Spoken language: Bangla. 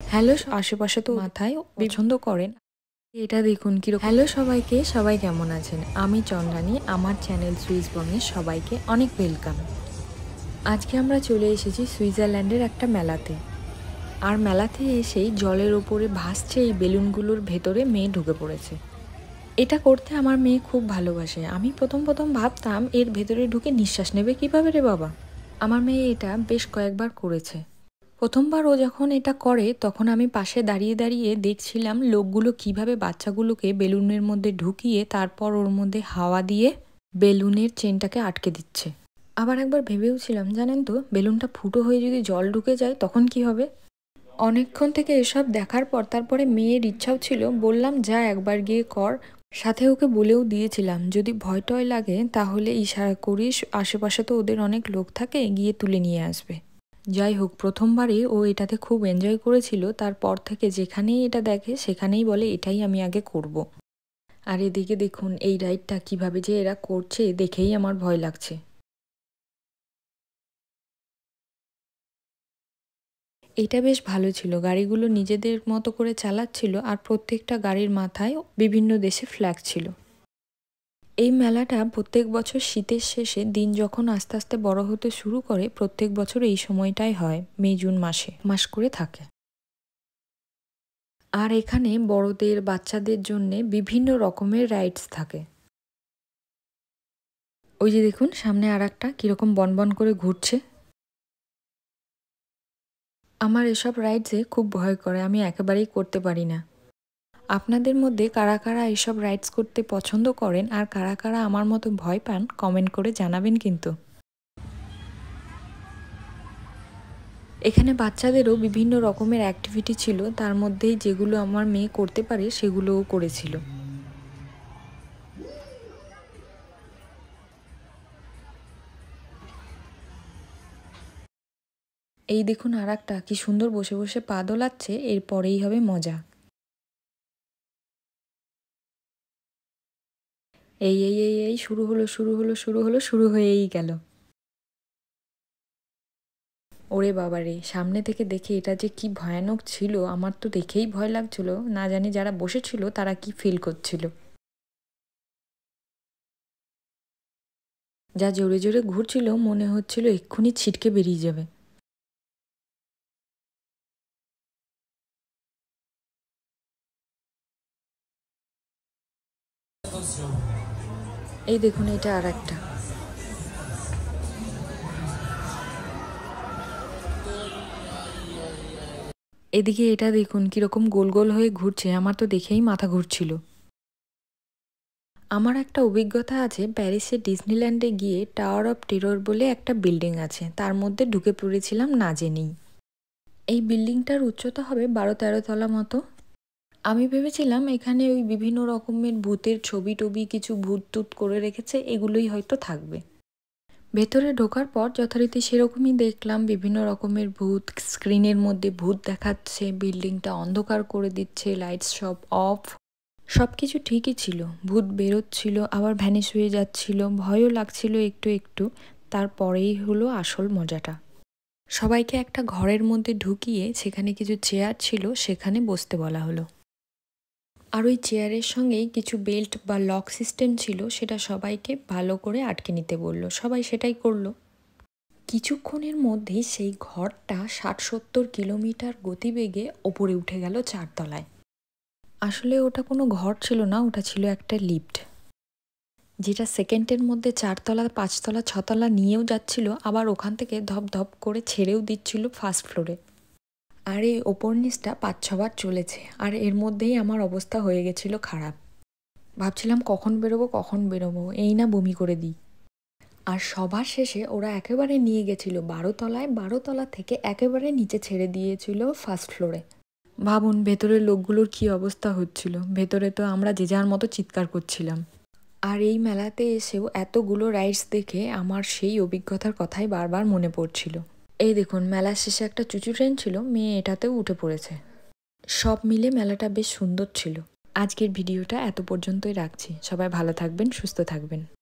হ্যালো, আশেপাশে তো মাথায় পছন্দ করেন। এটা দেখুন কিরকম। হ্যালো সবাইকে, সবাই কেমন আছেন? আমি চন্দ্রানী, আমার চ্যানেল সুইস বঙ্গে সবাইকে অনেক ওয়েলকাম। আজকে আমরা চলে এসেছি সুইজারল্যান্ডের একটা মেলাতে। আর মেলাতে এসেই জলের ওপরে ভাসছে এই বেলুনগুলোর ভেতরে মেয়ে ঢুকে পড়েছে। এটা করতে আমার মেয়ে খুব ভালোবাসে। আমি প্রথম ভাবতাম এর ভেতরে ঢুকে নিঃশ্বাস নেবে কিভাবে রে বাবা। আমার মেয়ে এটা বেশ কয়েকবার করেছে। প্রথমবার ও যখন এটা করে তখন আমি পাশে দাঁড়িয়ে দাঁড়িয়ে দেখছিলাম লোকগুলো কিভাবে বাচ্চাগুলোকে বেলুনের মধ্যে ঢুকিয়ে তারপর ওর মধ্যে হাওয়া দিয়ে বেলুনের চেনটাকে আটকে দিচ্ছে। আবার একবার ভেবেওছিলাম, জানেন তো, বেলুনটা ফুটো হয়ে যদি জল ঢুকে যায় তখন কি হবে। অনেকক্ষণ থেকে এসব দেখার পর তারপরে মেয়ের ইচ্ছাও ছিল, বললাম যা একবার গিয়ে কর। সাথে ওকে বলেও দিয়েছিলাম যদি ভয় টয় লাগে তাহলে ইশারা করিস, আশেপাশে তো ওদের অনেক লোক থাকে, গিয়ে তুলে নিয়ে আসবে। যাই হোক, প্রথমবারই ও এটাতে খুব এনজয় করেছিল। তারপর থেকে যেখানেই এটা দেখে সেখানেই বলে এটাই আমি আগে করব। আর এদিকে দেখুন এই রাইডটা কিভাবে যে এরা করছে দেখেই আমার ভয় লাগছে। এটা বেশ ভালো ছিল, গাড়িগুলো নিজেদের মতো করে চালাচ্ছিল আর প্রত্যেকটা গাড়ির মাথায় বিভিন্ন দেশে ফ্ল্যাগ ছিল। এই মেলাটা প্রত্যেক বছর শীতের শেষে দিন যখন আস্তে আস্তে বড় হতে শুরু করে প্রত্যেক বছর এই সময়টাই হয়, মে জুন মাস করে থাকে। আর এখানে বড়দের বাচ্চাদের জন্য বিভিন্ন রকমের রাইডস থাকে। ওই যে দেখুন সামনে আর একটা কিরকম বনবন করে ঘুরছে। আমার এসব রাইডসে খুব ভয় করে, আমি একেবারেই করতে পারি না। আপনাদের মধ্যে কারা কারা এসব রাইডস করতে পছন্দ করেন আর কারা কারা আমার মতো ভয় পান কমেন্ট করে জানাবেন কিন্তু। এখানে বাচ্চাদেরও বিভিন্ন রকমের অ্যাক্টিভিটি ছিল, তার মধ্যেই যেগুলো আমার মেয়ে করতে পারে সেগুলোও করেছিল। এই দেখুন আর একটা কি সুন্দর বসে বসে পা দোলাচ্ছে, এরপরেই হবে মজা। এই শুরু হয়েই গেল। ওরে বাবারে, সামনে থেকে দেখে এটা যে কি ভয়ানক ছিল, আমার তো দেখেই ভয় লাগছিল, না জানি যারা বসেছিল তারা কি ফিল করছিল। যা জোরে জোরে ঘুরছিল মনে হচ্ছিল এক্ষুনি ছিটকে বেরিয়ে যাবে। এই দেখুন এটা আর একটা। এদিকে এটা দেখুন কিরকম গোল গোল হয়ে ঘুরছে, আমার তো দেখেই মাথা ঘুরছিল। আমার একটা অভিজ্ঞতা আছে, প্যারিসে ডিজনিল্যান্ডে গিয়ে টাওয়ার অফ টেরর বলে একটা বিল্ডিং আছে, তার মধ্যে ঢুকে পড়েছিলাম না জেনেই। এই বিল্ডিংটার উচ্চতা হবে 12-13 তলা মতো। আমি ভেবেছিলাম এখানে ওই বিভিন্ন রকমের ভূতের ছবি টবি কিছু ভূত টুত করে রেখেছে, এগুলোই হয়তো থাকবে। ভেতরে ঢোকার পর যথারীতি সেরকমই দেখলাম, বিভিন্ন রকমের ভূত, স্ক্রিনের মধ্যে ভূত দেখাচ্ছে, বিল্ডিংটা অন্ধকার করে দিচ্ছে, লাইটস সব অফ। সব কিছু ঠিকই ছিল, ভূত বেরোচ্ছিল আবার ভ্যানিশ হয়ে যাচ্ছিল, ভয়ও লাগছিল একটু একটু। তারপরেই হলো আসল মজাটা। সবাইকে একটা ঘরের মধ্যে ঢুকিয়ে সেখানে কিছু চেয়ার ছিল, সেখানে বসতে বলা হলো। আর ওই চেয়ারের সঙ্গেই কিছু বেল্ট বা লক সিস্টেম ছিল, সেটা সবাইকে ভালো করে আটকে নিতে বলল। সবাই সেটাই করলো। কিছুক্ষণের মধ্যেই সেই ঘরটা 60-70 কিলোমিটার গতিবেগে ওপরে উঠে গেল 4 তলায়। আসলে ওটা কোনো ঘর ছিল না, ওটা ছিল একটা লিফট, যেটা সেকেন্ডের মধ্যে 4 তলা 5 তলা 6 তলা নিয়েও যাচ্ছিল, আবার ওখান থেকে ধপ ধপ করে ছেড়েও দিচ্ছিল ফার্স্ট ফ্লোরে। আর এই ওপর নিচটা 5-6 বার চলেছে, আর এর মধ্যেই আমার অবস্থা হয়ে গেছিল খারাপ। ভাবছিলাম কখন বেরোবো, এই না বমি করে দিই। আর সবার শেষে ওরা একেবারে নিয়ে গেছিল 12 তলায়, 12 তলা থেকে একেবারে নিচে ছেড়ে দিয়েছিল ফার্স্ট ফ্লোরে। ভাবুন ভেতরের লোকগুলোর কি অবস্থা হচ্ছিল, ভেতরে তো আমরা যে যার মতো চিৎকার করছিলাম। আর এই মেলাতে এসেও এতগুলো রাইডস দেখে আমার সেই অভিজ্ঞতার কথাই বারবার মনে পড়ছিল। এই দেখুন মেলার শেষে একটা চুচু ট্রেন ছিল, মেয়ে এটাতেও উঠে পড়েছে। সব মিলে মেলাটা বেশ সুন্দর ছিল। আজকের ভিডিওটা এত পর্যন্তই রাখছি, সবাই ভালো থাকবেন, সুস্থ থাকবেন।